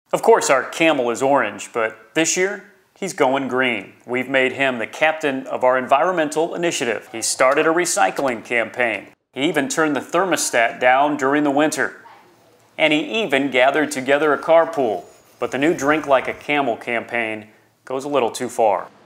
Of course, our Camel is orange, but this year, he's going green. We've made him the captain of our environmental initiative. He started a recycling campaign. He even turned the thermostat down during the winter. And he even gathered together a carpool. But the new Drink Like a Camel campaign goes a little too far.